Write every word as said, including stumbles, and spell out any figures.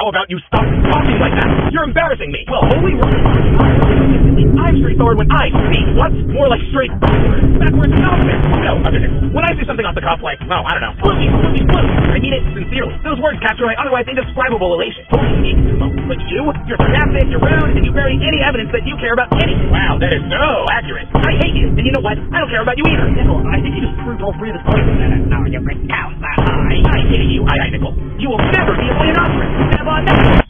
how about you stop talking like that? You're embarrassing me. Well, holy water. I'm straightforward when I speak. What's more like straight backwards? Backwards nonsense. No, other than when I say something off the cuff like, well, I don't know, flippy, flippy, flippy, I mean it sincerely. Those words capture my otherwise indescribable elation. Totally unique. But you, you're sarcastic, you're rude, and you bury any evidence that you care about anything. Wow, that is so accurate. I hate you, and you know what? I don't care about you either. Nickel, I think you just proved all three of the points. No, you bring down that high. I hate you, I, I, Nickel. You will never be a Leonardo. Never, never.